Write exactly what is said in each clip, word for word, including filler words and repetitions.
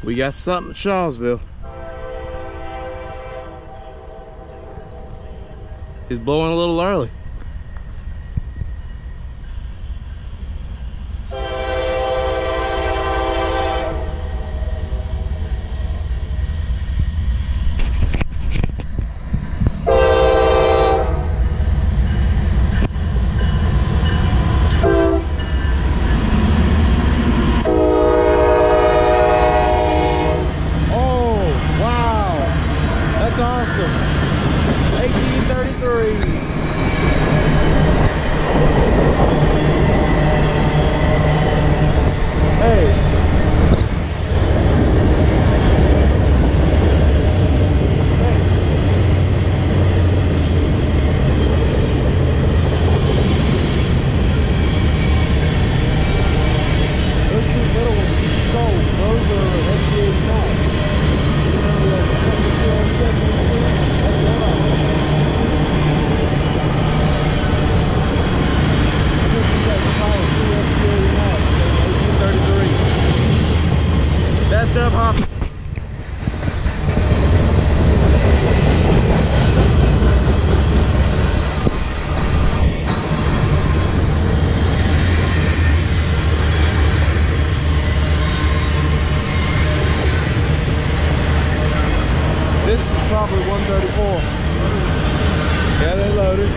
We got something at Shawsville. He's blowing a little early. eighteen thirty-three. Hey. Those two little ones you sold, those are S D eighty Macs. You know, the That's up, hop. This is probably one thirty-four. Yeah, they loaded.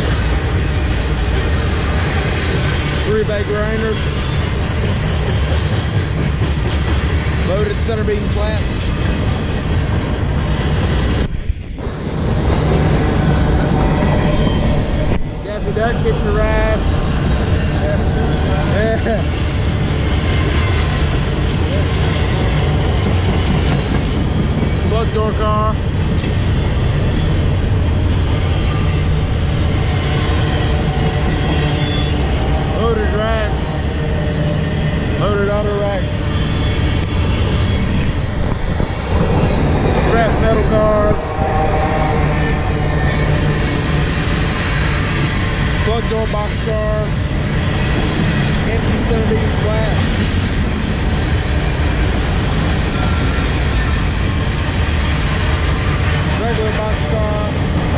Three bay grinders. Loaded center beam flats. Daffy Duck, get your ride. Yeah. Plug door car. Loaded racks. Loaded auto racks. Scrap metal cars. Plug door box cars. Empty center beam flat. Regular box car.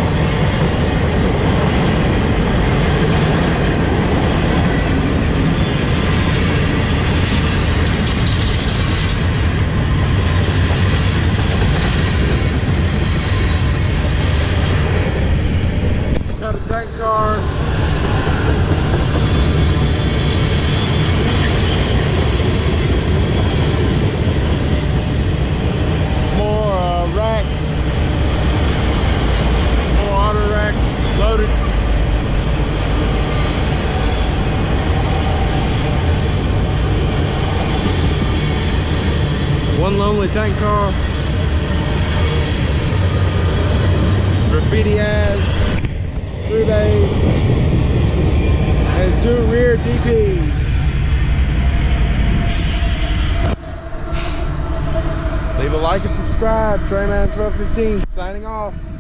Tank cars. More uh, racks. More auto racks loaded. One lonely tank car. Graffiti ass. Three bays and two rear D Ps. Leave a like and subscribe. Treyman twelve fifteen signing off.